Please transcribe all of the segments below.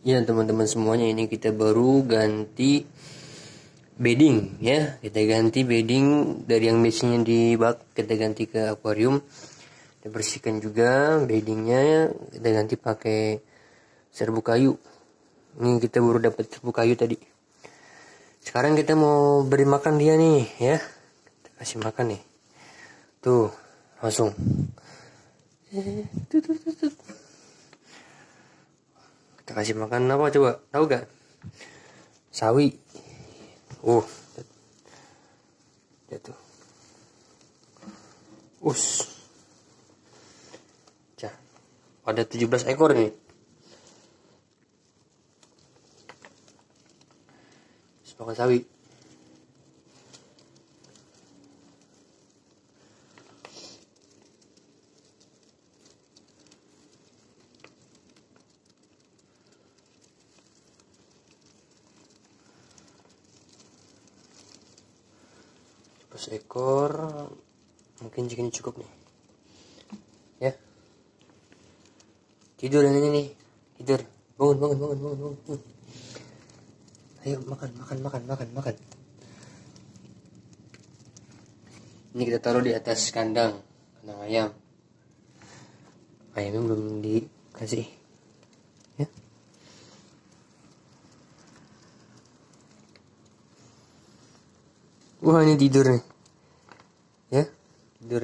Ya teman-teman semuanya, ini kita baru ganti bedding ya. Kita ganti bedding dari yang biasanya di bak, kita ganti ke akuarium. Kita bersihkan juga beddingnya, kita ganti pakai serbuk kayu. Ini kita baru dapat serbuk kayu tadi. Sekarang kita mau beri makan dia nih ya. Kita kasih makan nih. Tuh, langsung. Kita kasih makan apa coba? Tahu gak? Sawi. Jatuh. Cah. Ada 17 ekor nih. Makan sawi. Ekor mungkin segini cukup nih ya. Tidur ini nih, tidur. Bangun. Ayo makan. Ini kita taruh di atas kandang ayam. Ayamnya belum dikasih ya. Wah, ini tidur nih ya, tidur.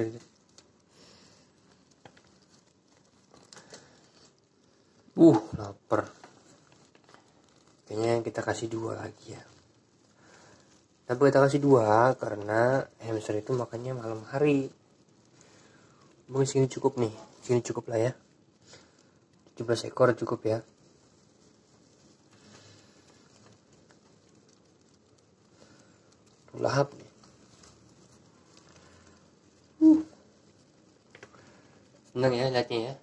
Lapar. Kayaknya kita kasih 2 lagi ya. Tapi kita kasih 2 karena hamster itu makannya malam hari. Mungkin segini cukup nih, segini cukup lah ya. 17 ekor cukup ya. Lahap nih. Senang ya lihatnya ya.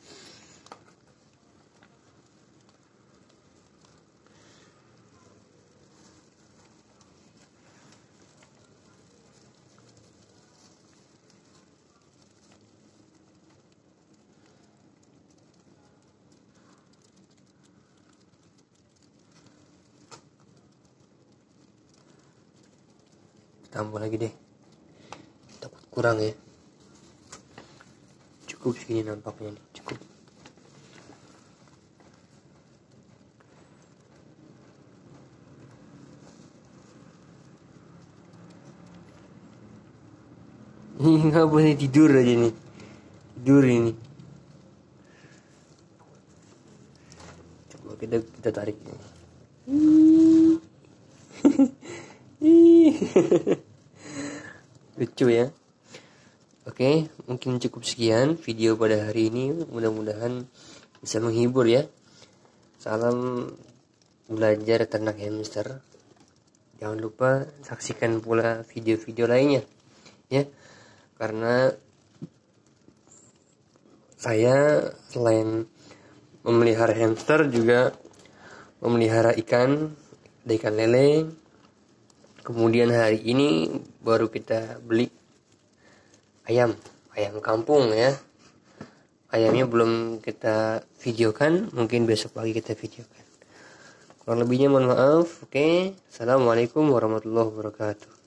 Tambah lagi deh, takut kurang ya. Cukup segini nampaknya nih, cukup. Ini nggak boleh tidur aja nih, tidur ini. Coba kita tarik. Lucu ya. Oke, mungkin cukup sekian video pada hari ini. Mudah-mudahan bisa menghibur ya. Salam belajar ternak hamster. Jangan lupa saksikan pula video-video lainnya ya. Karena saya selain memelihara hamster juga memelihara ikan lele. Kemudian hari ini baru kita beli ayam kampung ya. Ayamnya belum kita videokan, mungkin besok pagi kita videokan. Kurang lebihnya mohon maaf. Oke, assalamualaikum warahmatullahi wabarakatuh.